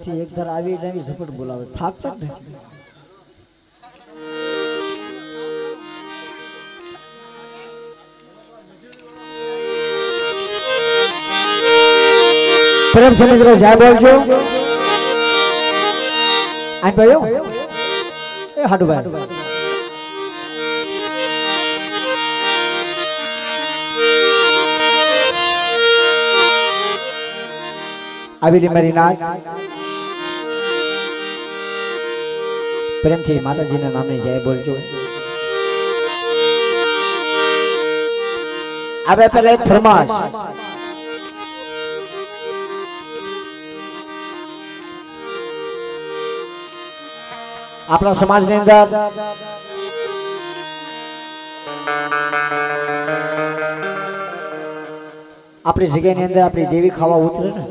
थी एक धर आवी नवी झपट बोलावे थाकता જ નથી प्रेम से मित्रों जय बोलजो आ भयो ए हाडू भाई आवेली मारी नाच प्रेम थी माताजी ना नाम ने जय बोलजो अबे पहले एक फरमाश अपना समाज ने अंदर अपनी जगह ने अंदर अपनी देवी खावा उतरे ना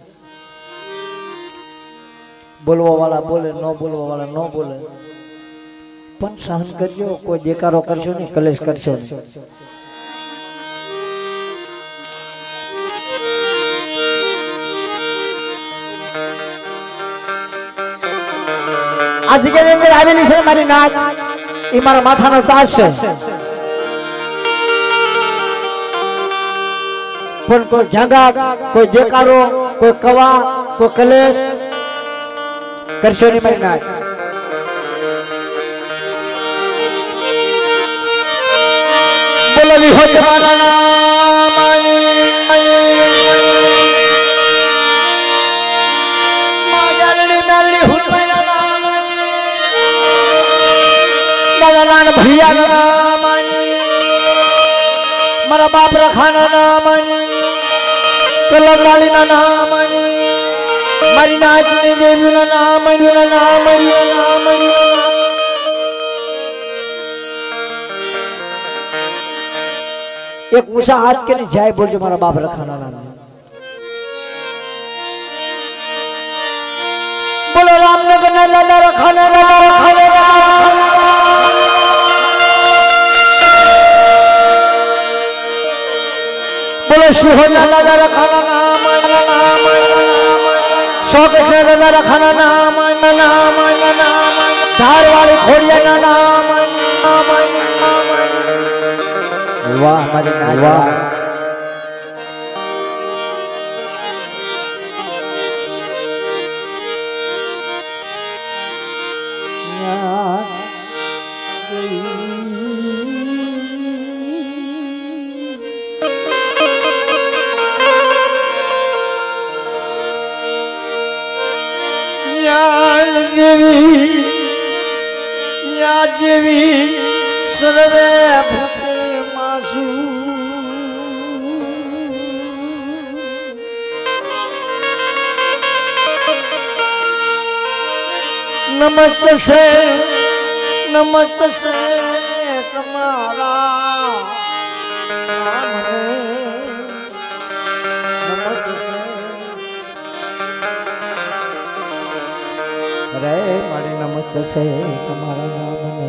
बोलवा वाला बोले नो बोलवा वाला नो बोले पण सहन करजो कोई देकारो करशो नहीं कलेश करशो नहीं आज के अंदर आवेली से मारी नाच ई मारा माथानो ताज छे पण कोई घांगा कोई देकारो कोई कवा कोई कलेश करशो नहीं मारी नाच बोलली हो तुम्हारा नाम मायाली मेली हुलमैना नाम दादा नान भैया नाम मारा बाप रखाना नाम कलमलाली ना नाम मारी नाच ने देवी ना नाम एक ऊंचा हाथ के ने जय बोल जो मारा बाप रखाना नाम बोलो रामनगर ना लाला रखाना बोलो शिहो ना लाला रखाना नाम शौक ना रखाना नाम धार वाली खोड़िया ना नाम वाह हमारी नाच वाह या देवी सर्वे भूते मासु नमस्ते से तुम्हारा नाम है नमस्ते से रे मारे नमस्ते से तुम्हारा नाम है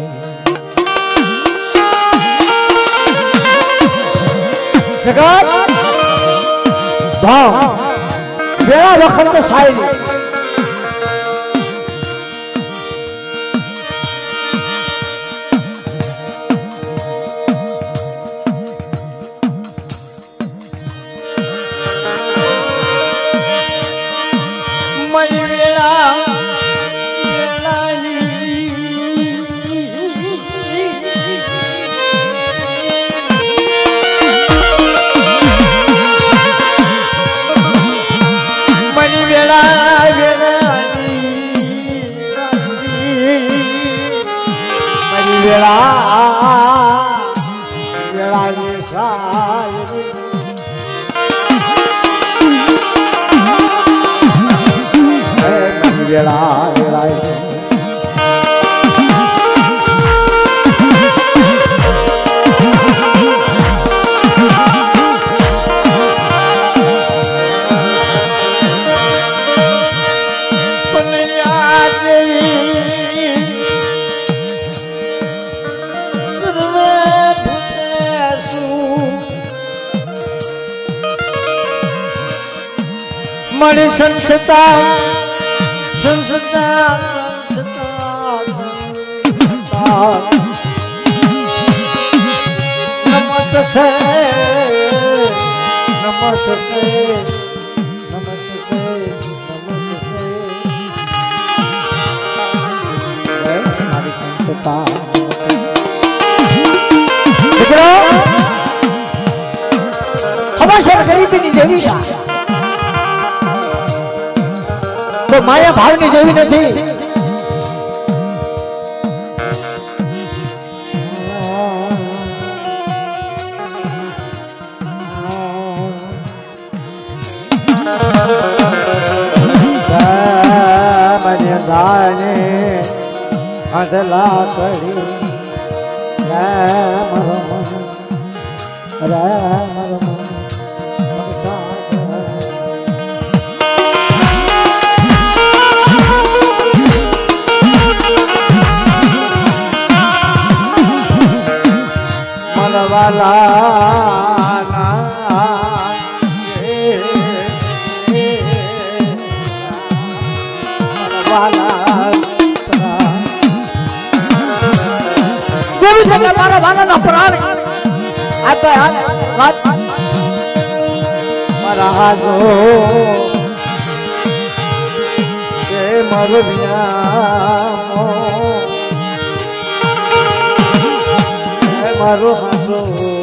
जगत भाव बेड़ा वक्त साइल मणि संस्था संसता नमस्ते नमस्ते नमस्ते हमारी संसता हमारे गरीबी ની દેવી છે તો માયા ભાવની દેવી નથી મને જાને અદલા કરી રામ રામ वाला देवी जगह मारा वाला ना प्राण आता हाथ मारा हासो के मरुनिया मारो हासो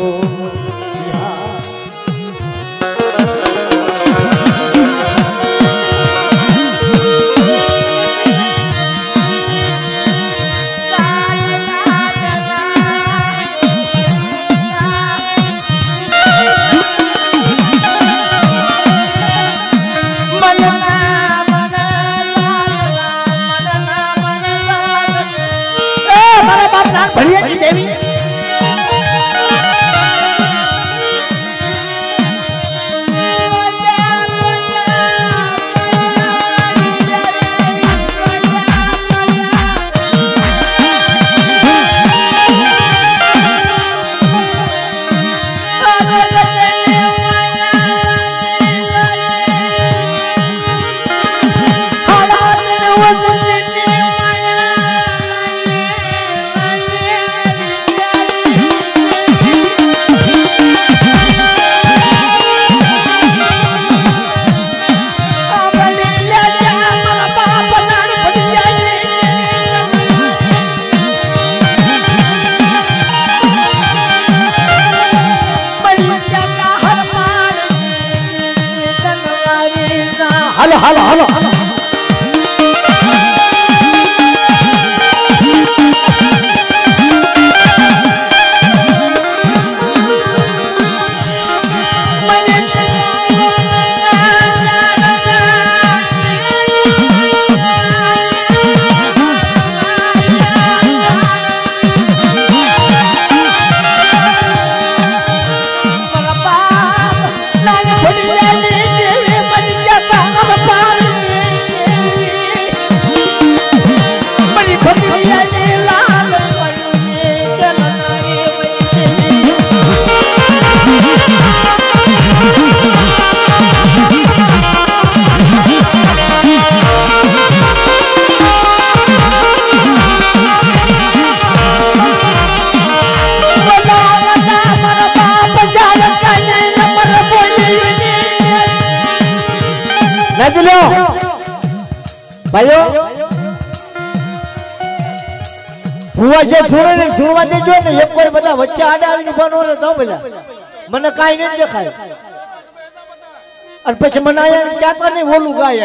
बढ़िया की देवी हेलो हेलो हेलो भाइयों हुआ जे धूणे ने धूणवा देजो ने एक बार बता बच्चा आडा आવીને બનો ને તો બોલા મને કાઈ ન દેખાય અને પછી મને આયા ક્યાં તો નહીં બોલું ગાય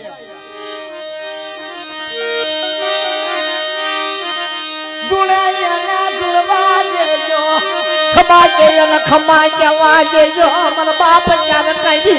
ધૂણેના ધૂણવા દેજો ખમા દેજો ખમા કેવા દેજો મારા બાપ ક્યાં કાઈ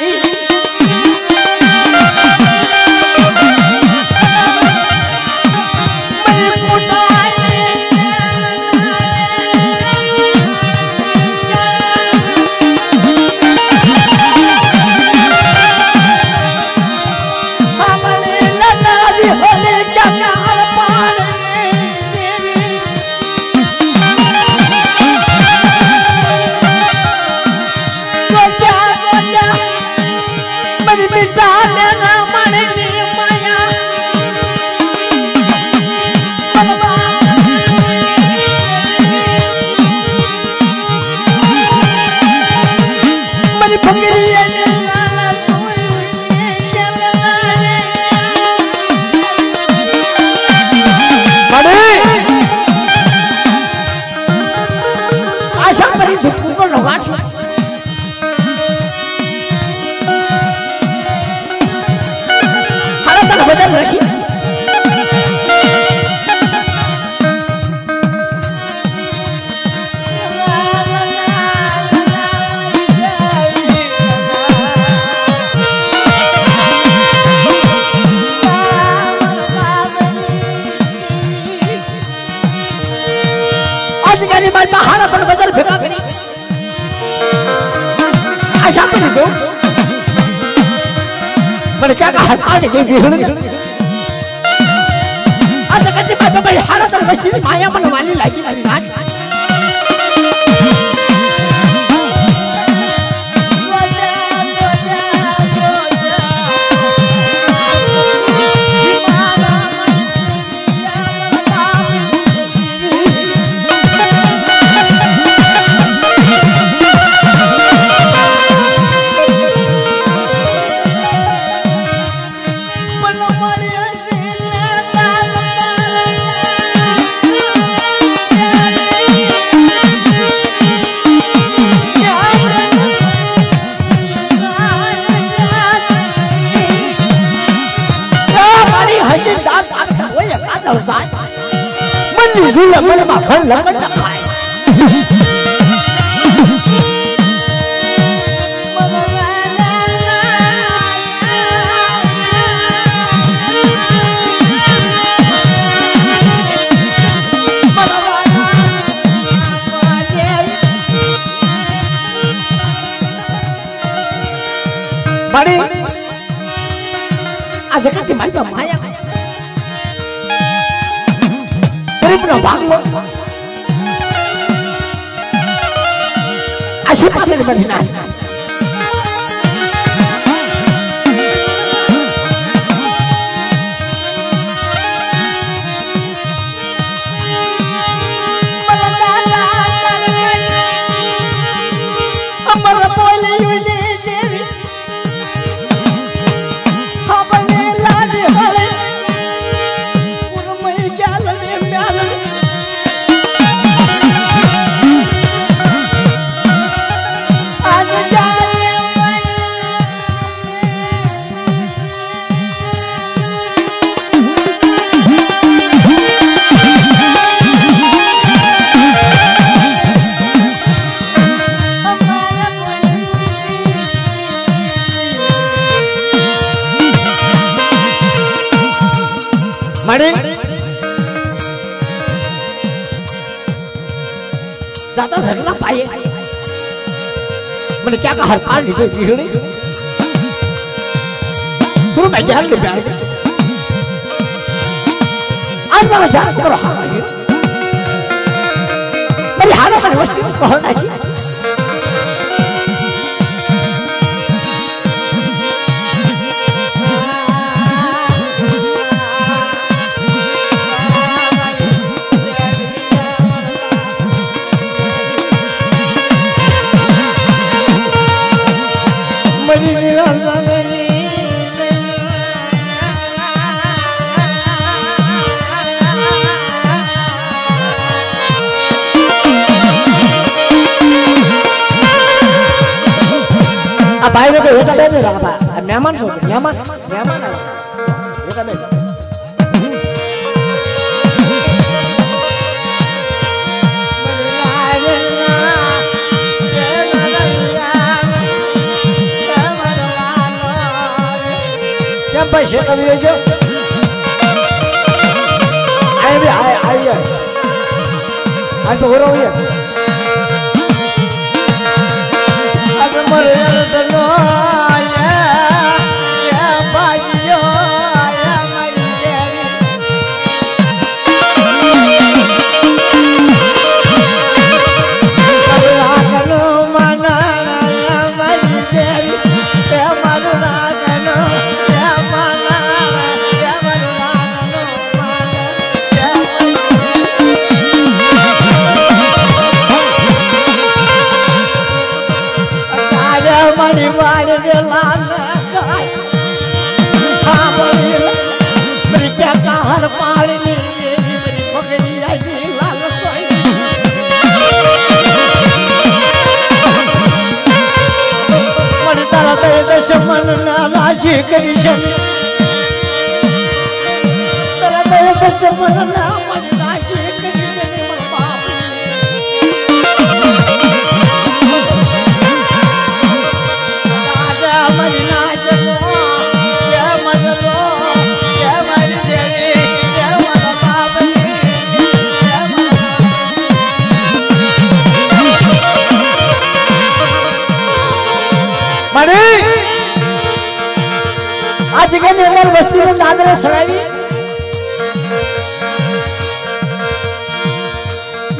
मनी मार पहाड़ा पर बदल फेंका करी आशा पर दो पर क्या का हाथ आने दे बिहड़ आज कच्चे पापा पर हारा तर बस्ती माया मन वाली लागी लागी घाट मल्ली झूला मन माखन लगन खाए बड़ी आज कति माया माया Terima bangun. Asyik pasal di Madinah. मणि ज्यादा झगड़ा पाए मैंने क्या कहा हर पार निकले बिगड़ी तू मैं क्या ले प्यार आज मेरा जान करो हाँ मेरी हालत है वस्ती को होना चाहिए बाहर को होता बैठ रहा था मेहमान सो मेहमान मेहमान होता बैठ क्या पैसे कभी जो आए भी आए आए आज तो हो रहा हूँ ये अगर मरे तो नो या बाजियो या मरी देवी अरे आकनो मना या मरी देवी या मरुना कनो या मना या मरुना कनो मना या मणि मार लाल मेरी क्या हर पार मेरी पकड़ी आई लाल मन तारा दश मन राशि कृष्ण तारा दश मन मन राशि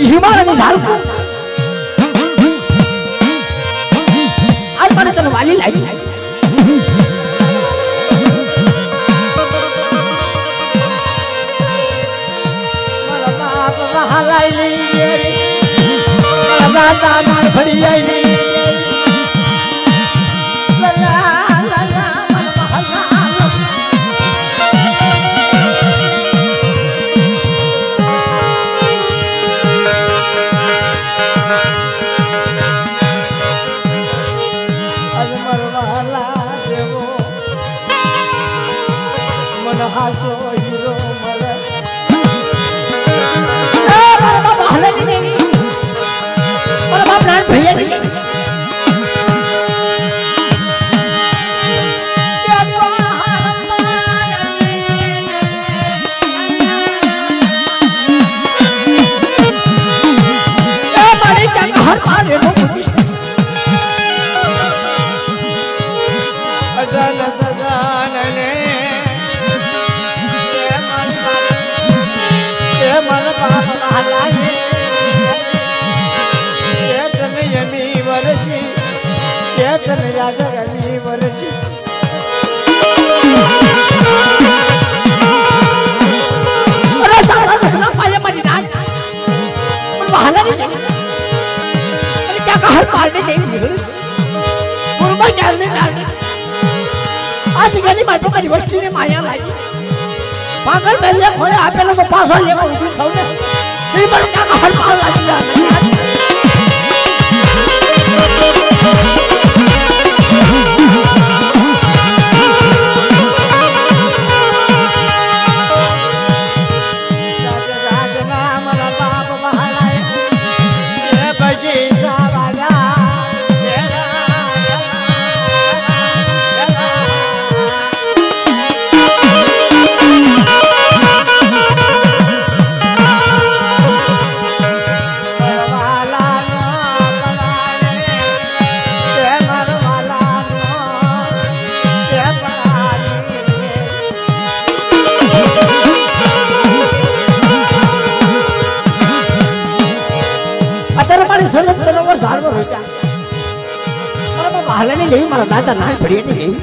हिमालय झाड़ आज मैंने तन वाली लाई मारा बाप वहाँ लाई मारा दादा मार भरी लाई हासो हीरो मरे मारा बाप हले नहीं मारा बाप नान भैया नहीं मारे क्या हर मारे वो पुलिस अजान सजान ने मन बाप हलाए चेतन यमी वर्षी चेतन राजगनी वर्षी अरे साला ना पाया मरी ना पर बहाला नहीं अरे क्या हर मारने नहीं निकल गुरुमा डालने आज गली माटी मारी वस्ती ने माया लागी पागल मेले खोले आपेला को पासा लेको उठी खाउने नहीं पर क्या हर मार लागी राजना मरा बाप बहालाए ये बजी सावाला सरस तरोवर झाड़ में होता मारा बाप हले नहीं ले मारा दादा नान बढ़िया नहीं ले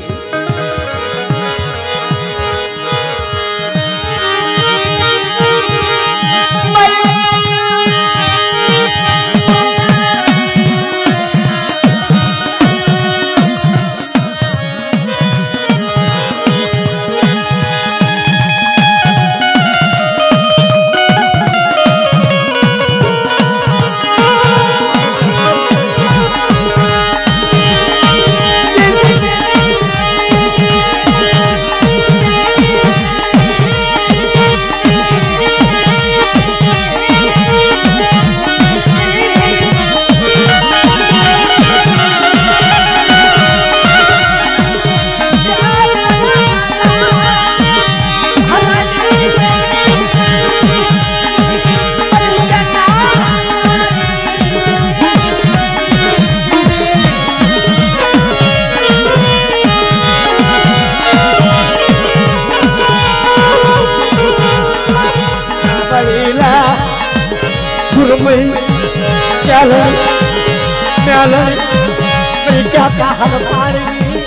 क्या क्या हर पारी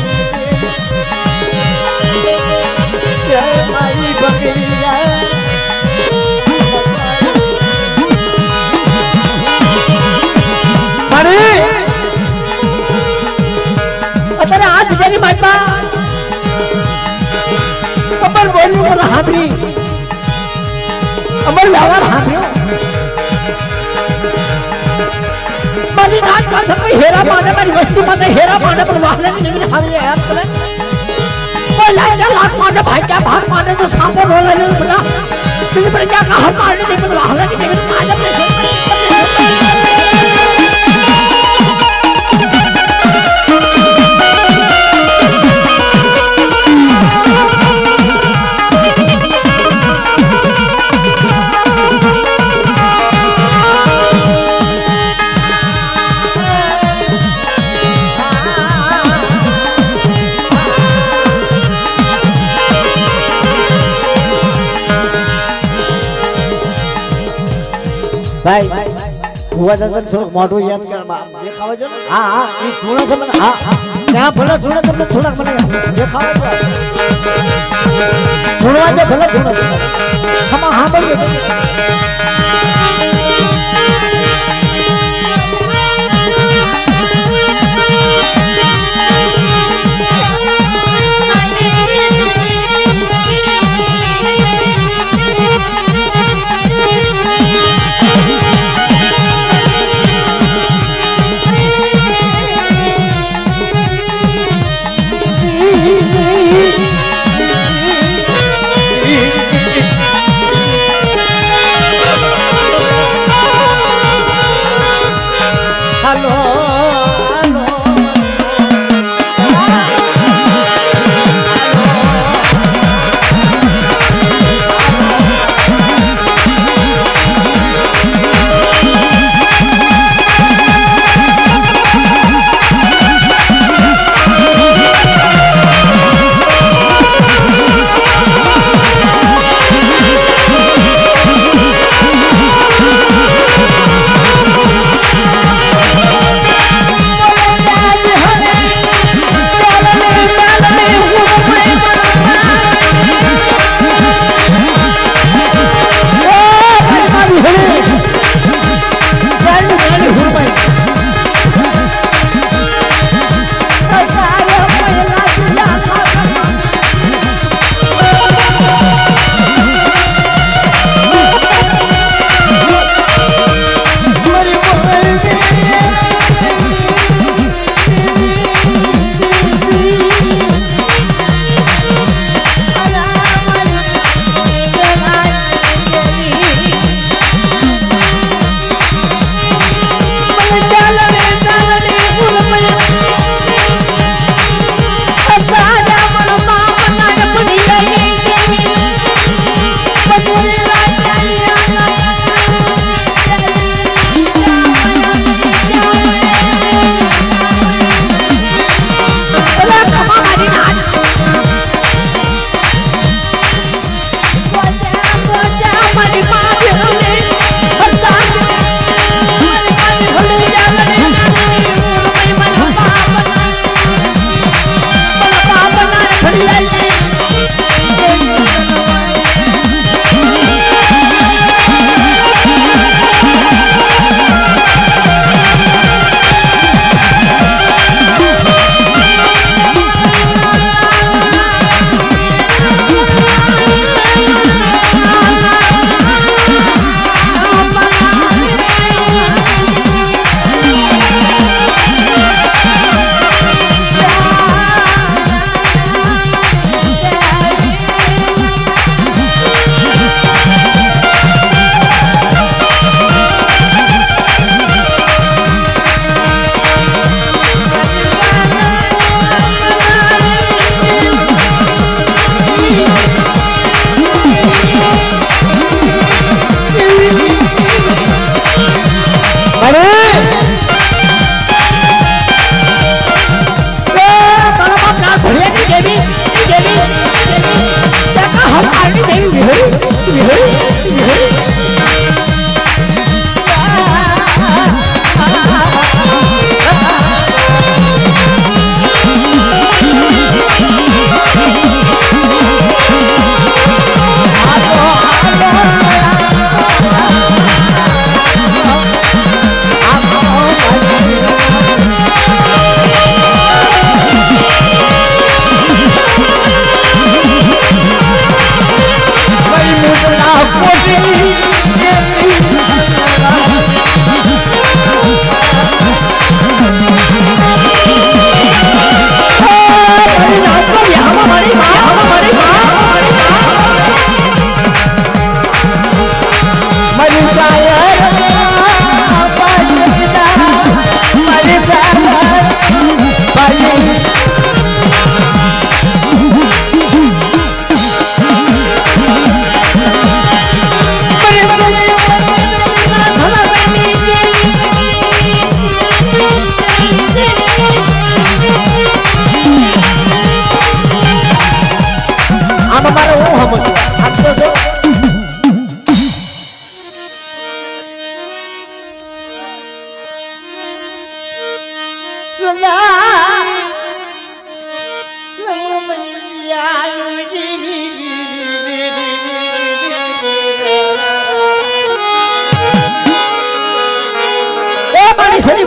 मारी बकरिया अरे अरे आज जरी माता अमर बोली और हाबरी अमर व्यवहार हाबरी मारी नाच का सब हेरा माने मारी वस्ती माने हेरा माने पर वाले नहीं हारे यार करे कोई लाजा लाख माने भाई क्या भाग माने जो सांपो रोला नहीं बता किसी पर क्या हर मारने नहीं पर वाले नहीं माने पैसे भाई हुआ दादा થોડું મોઢું યાદ કર દેખાવા જો હા હા એ ધૂણા છે મને હા ત્યાં ભલે ધૂણા તમને થોડાક મને દેખાવા જો ધૂણવા દે ભલે ધૂણા હા હા બોલ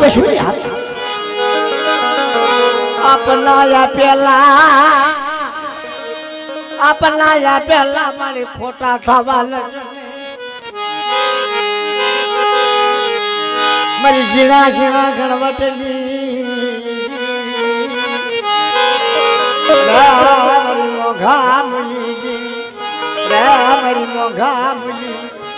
वशुली हाथ अपनाया प्याला मारी खोटा सवाल मारी जीना जीना गणवटली मारी मोघा मुली मारी मोघा मुली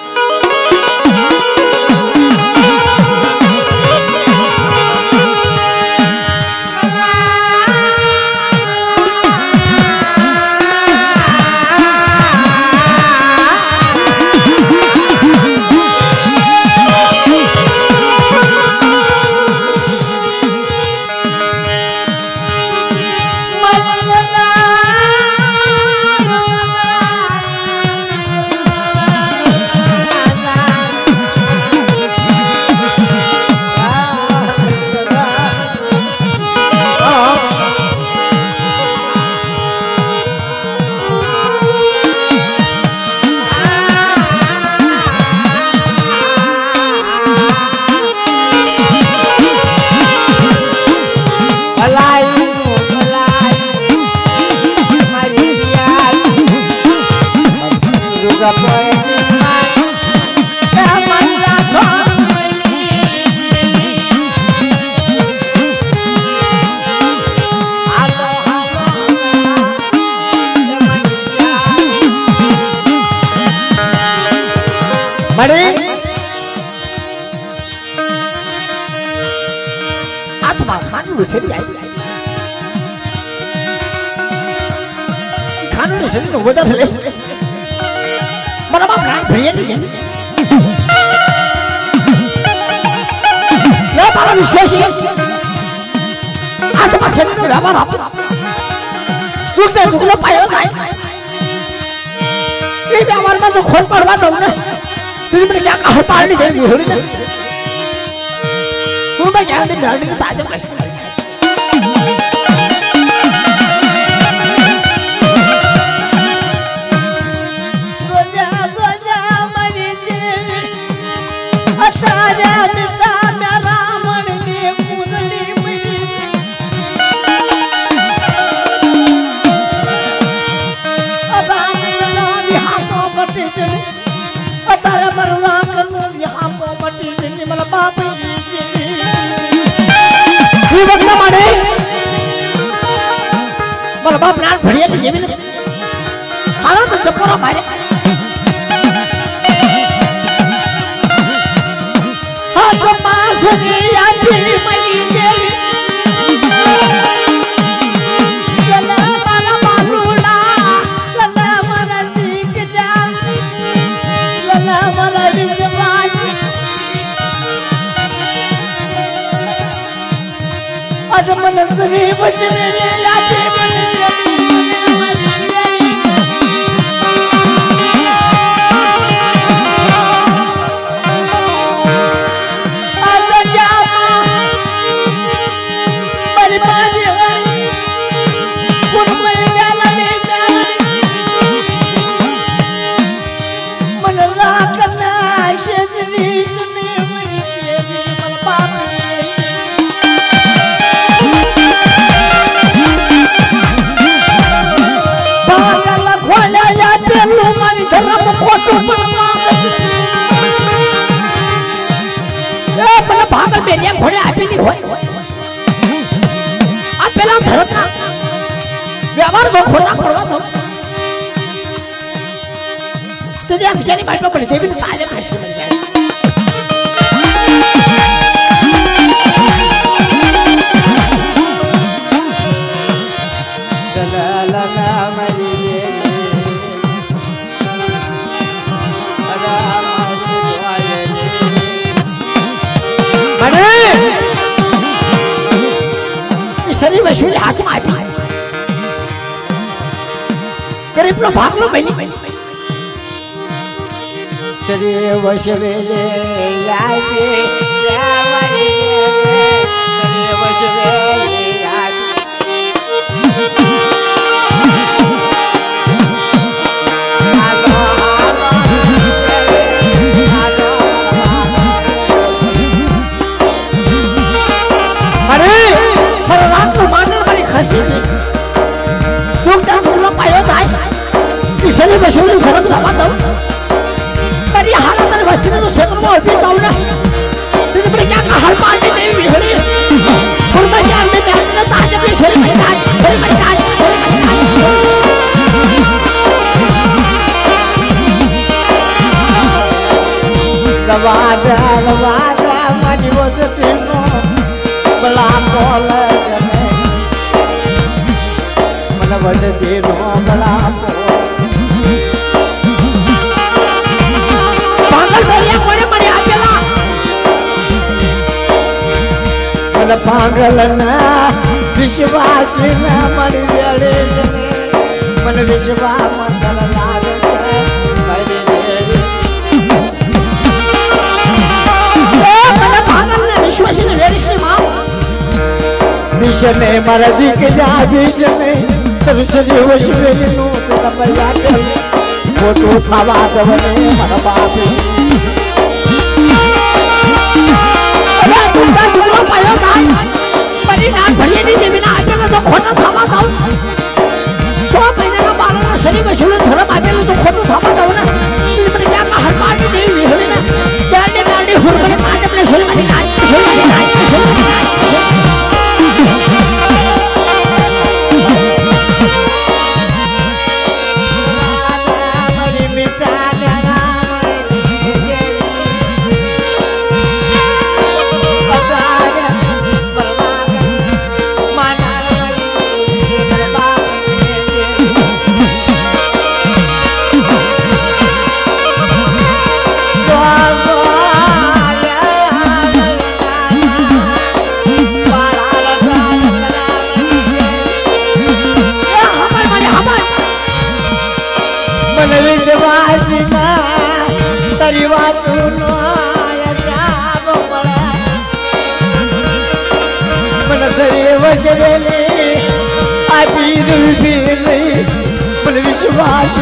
खानों से नहीं होता था ले मना बाप रान भैया नहीं ये बारा विश्वासी आज बात से नहीं रहा बारा सुख से सुख लो पायो नहीं ये भी हमारे पास तो खोल पड़वा दो ना तुझे मैंने क्या कहा पार नहीं देंगे होली ना तू मैं क्या नहीं डालने का ताज़ा प्रश्न बाप रात बढ़िया तो ये भी नहीं खाना तो जब पूरा मारे हाँ तो पास गया दिल्ली मई गेली चला वाला बालूला चला वाला दिख जा चला वाला विश्वास आज मन से बस मेरे लाते घोड़े आपी नहीं होय आप पहला धरत ना व्यवहार जो खोला खोला तो तुझे आज क्या नहीं बैठना पड़े देवी ने ताजे प्रश्न मिल जाए शरीर में शून्य हाथ में आती करीब लो भाग लो बहनी शरीर वश वेले लागे शरीर वश वेले जाऊ ना तुझे पर क्या हर मारने देवी विहड़ी फुरमा जान में बैठना ताज अपने शरीर में नाच Levada mani você tem bela bola mana você tem bela bola पागल बोलिया कोने मरे आपेला mana पागल ना विश्वास ना मन जले मन विश्वास मन लाग विश्वासने वेरिशने मां विषने मरदी के जा विषने तरसली वशवेली नो तेरा पैया के फोटो खावा दवने मर बापी अरे तुमका दुलो पायो नाच बड़ी नाच भरिए नहीं देविना आपेला तो खोटा खावा दाऊ 100 महीने का बालना शरीर में शुरू धर्म आपेला तो खोटा खावा दाऊ ना तुझे पर क्या हर बार में देवी विहड़ी ना जाने मारने हुरबने ताज अपने शरीर में नाच विश्वास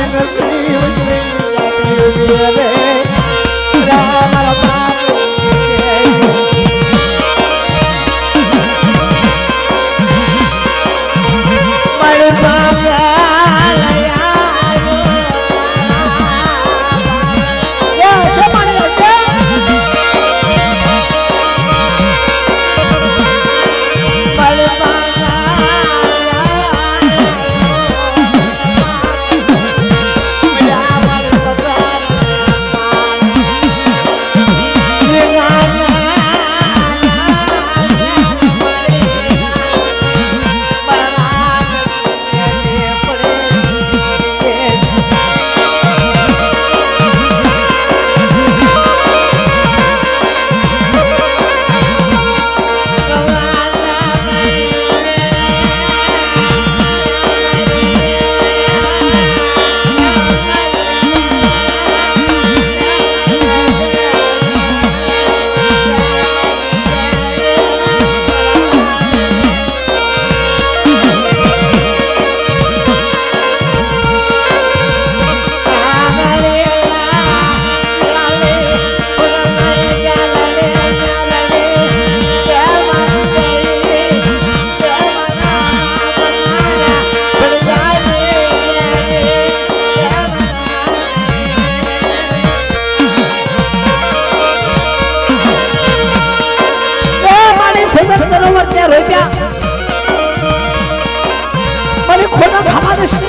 खोटा खावा दे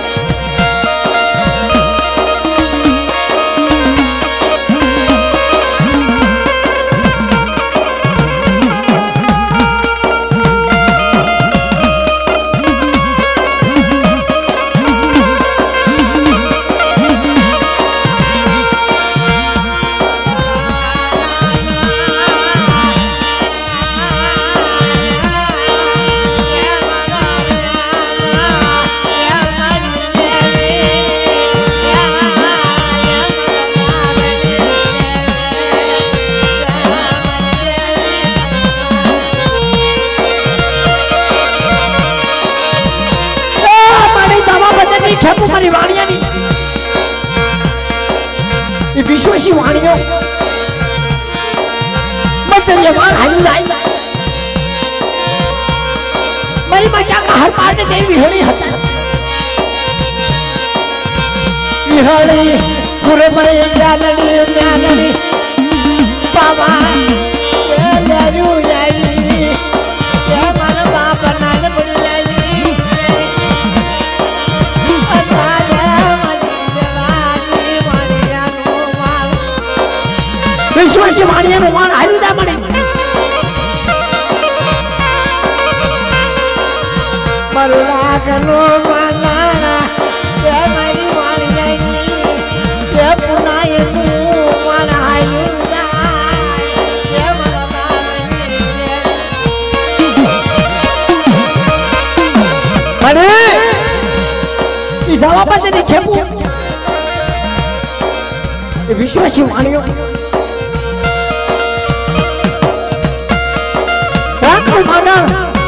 छपू मारी वाणिया नी ये विश्वासी वाणियों मत जवान हाली लाई मेरी मजा का हर पार ने देवी होनी हता विहड़ी पूरे मरे जालनी વિશ્વાસી વાણિયાનું વાણ હાલ્યું જા મને મારું રાખલો માના તે મારી વાણિયાની તે પુનાયનું વાણ હાલ્યું જા મને જવા પાસે ખેપું એ વિશ્વાસી વાણિયો રાખો માના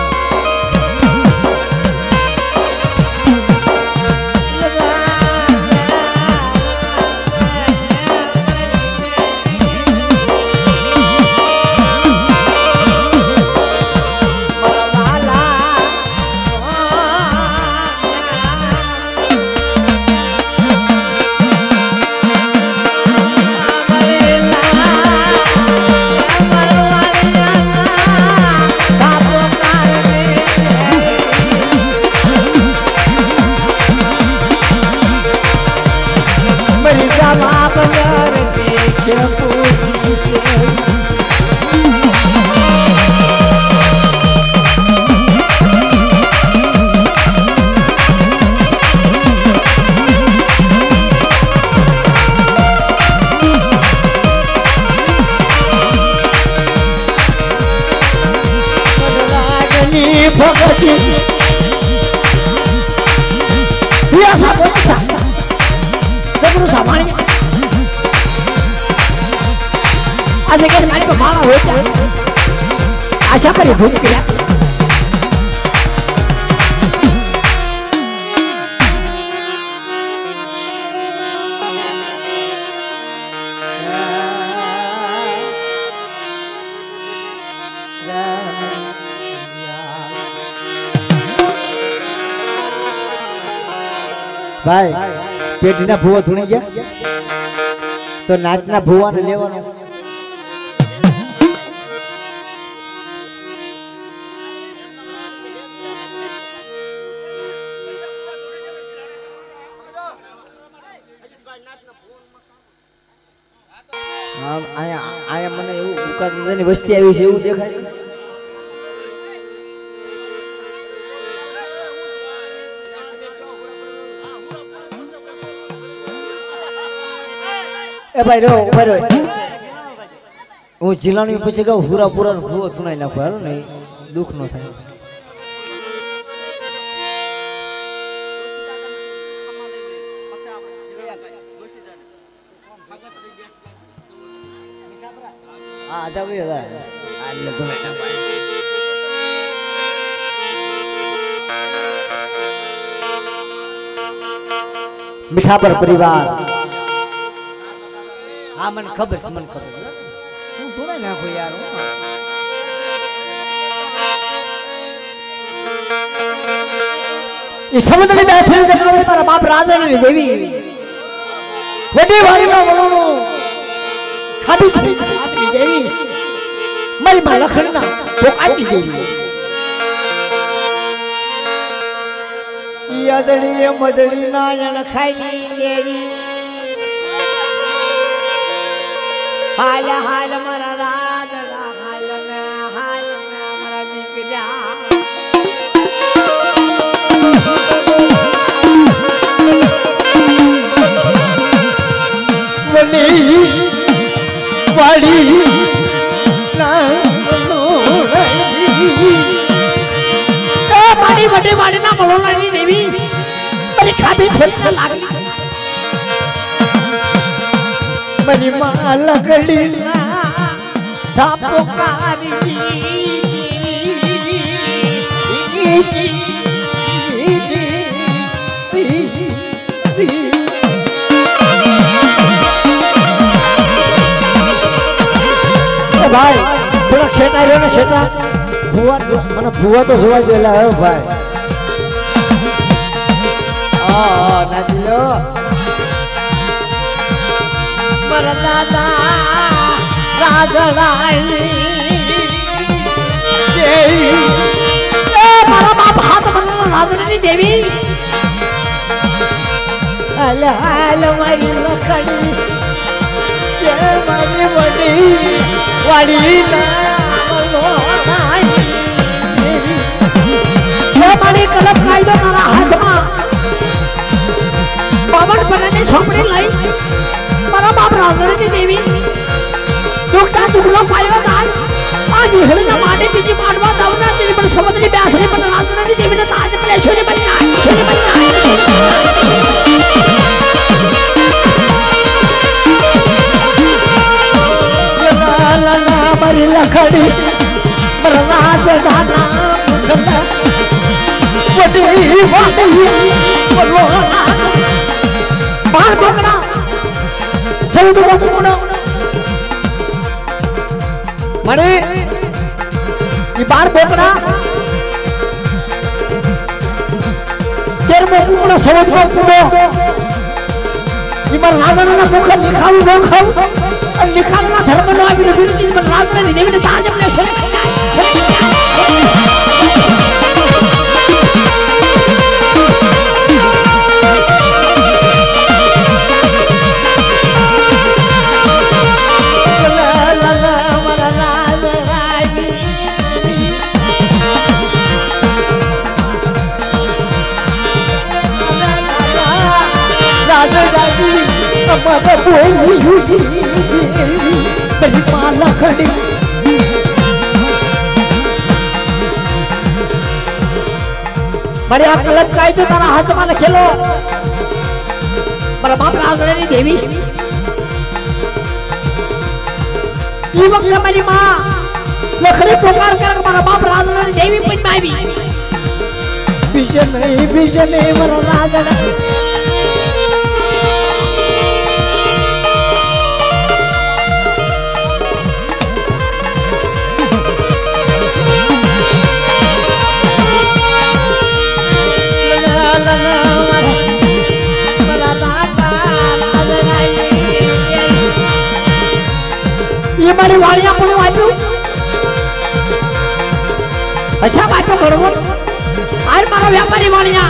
आशा करे भूल गया भाई पेटीना भूवा धुणी गया तो नाचना भूवा ने लेवानो आया मने એવું ઉકાદની વસ્તી આવી છે એવું દેખાય ए भाई रो बरो હું જિલ્લાની પછી કહું પૂરા પૂરા ભૂવો ધુણાઈ નાખો હાલો ને દુખ નો થાય आ जाओ ये आले तो ना भाई मीठा पर परिवार हाँ मन खबर हूँ थोड़ा ना कोई यार इस समझ में ऐसे जगह में पर बाप राजा ने देवी बड़ी भाई में बोलो खाटी खाटी देवी मरी मां लखना वो काटी देवी यादड़ी मजड़ी ना जन खाई देवी हाल हाल मरा राज हाल ना मरा निकला वाड़ी बड़ी बड़ी वाड़ी ना बोलो लगी देवी बड़ी खाती छोड़ने लगी बड़ी माँ लकड़ी धापोकारी भाई थोड़ा छेटा रहो ना छेटा भुआ मैंने भुआ तो जोवा देला है भाई नाच लो मरा दादा राजरानी देवी मारा बाप हाथ बनना राजरानी देवी हाल हाल मारी लकड़ी ये मारी बड़ी વાળી મારી કલમ કાયદો તારા હાથમાં પવન બનેલી છોકરી લઈ મારા બાપ રાંધણીની દેવી દુખતા દુખલો પાયો થાય આ નિહળના માટે બીજી માનવા દાવના તેની પણ સમજની બેસરી પણ રાંધણીની દેવીને તાજ પ્લેછોને બની આવી છોને બની આવી લાલા મારી લખડી રાજ ડાના મુખના વડી વાડી બોલો બાર બોકડા જલ્દ બોકડો મને ये बार बोकड़ा तेरे बोकड़ा समझ बोकड़ो ये बार राजा ना बोकड़ा निकाल बोकड़ा और निकालना धर्म लो अभी ने बिल्कुल ये बार राजा ने देवी ने ताज अपने शरीर मारे आ कलम कायदो तारा हाथ में खेलो मारा बाप रांधणी देवी ये वक्त हमारी माँ लखड़ी पुकार कर मारा बाप रांधणी देवी पण में आई भीषण नहीं मारा रांधणी ये मारी वालियां पुणे वापू अच्छा वापू बरोबर आर मारा व्यापारी वालियां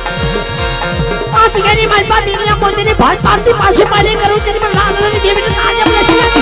आज गनी मारी बात दुनिया कोणती ने भात पार्टी पाशे पाले करू तरी पण रांधणी देवी ने ताज आपल्या शिवाय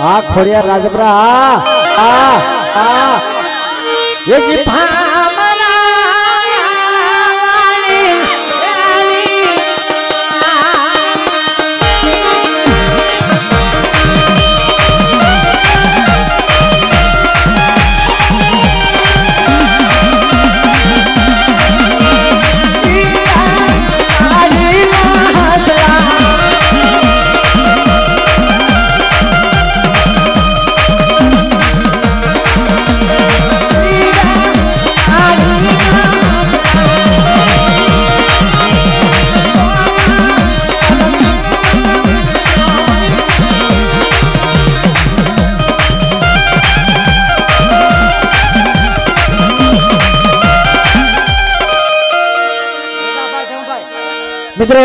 आ खोड़िया राजबरा आ ये जी भामरा मित्रों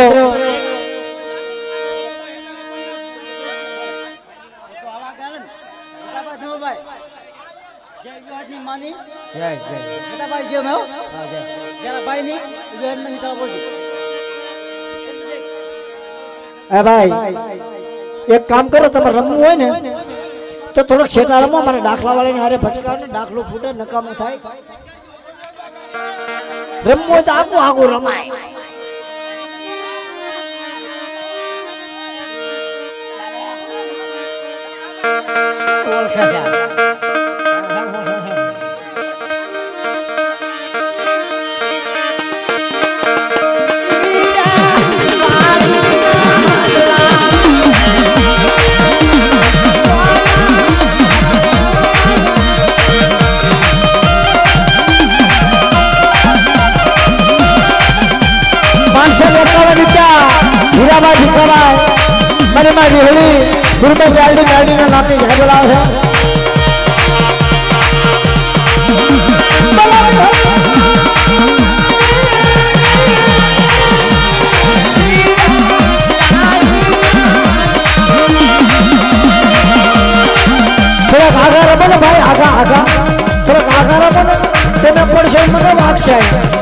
भाई एक काम करो तब रमू है ने तो थोड़ा छेटा रमो मारे दाखला वाले ने हारे भटका ने दाखलो फूटे नकामो थाय रमो तो आगो आगो रमाय हीराबाद भिकाबाद मरे मारी होली गुरुमा गाड़ी गाड़ी ना नाम में बोला है थोड़ा आगा रहो भाई आगा आगा थोड़ा आगा रहो तेना पड़से मने वाक्ष है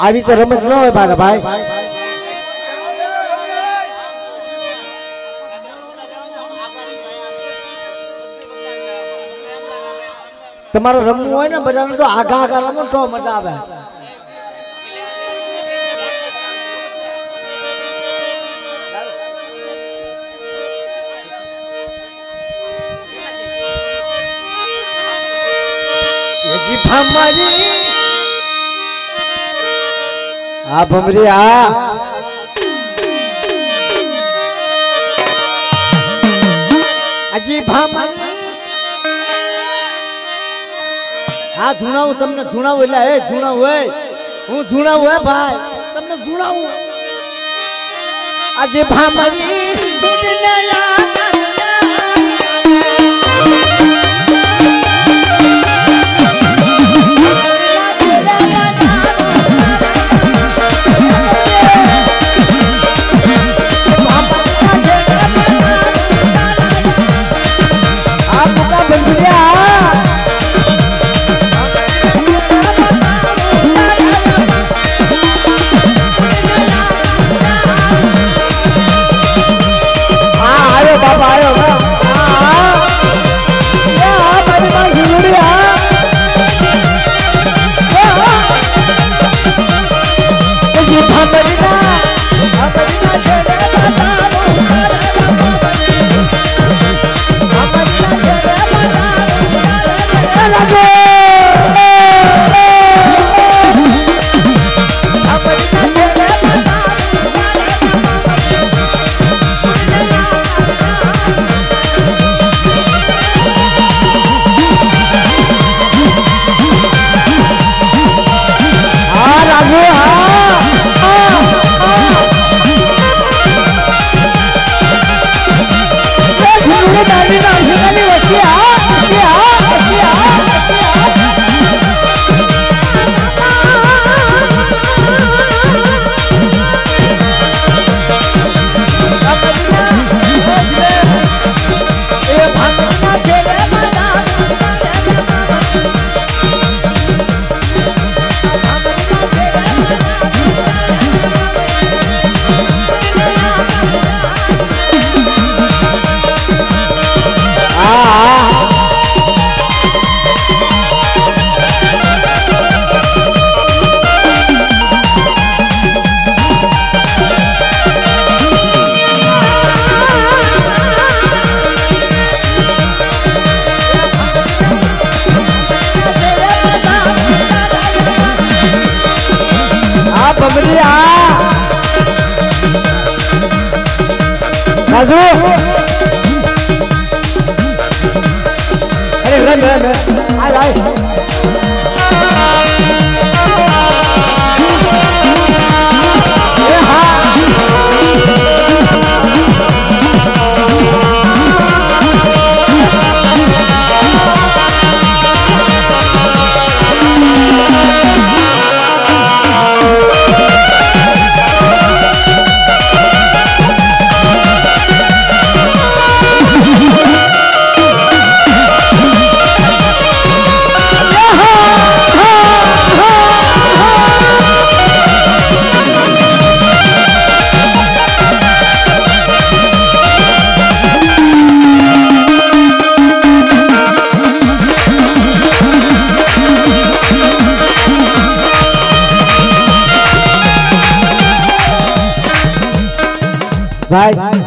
આવી તો રમત ન હોય મારા ભાઈ તમારો રમવું હોય ને બધાને તો આગા આગા રમો તો મજા આવે આ ભમરી આ અજી ભામરી હા ધૂણાવું તમને ધૂણાવું એટલે એ ધૂણાવું હોય હું ધૂણાવું હે ભાઈ તમને ધૂણાવું આજે ભામરી Azu, ay, ay. भाई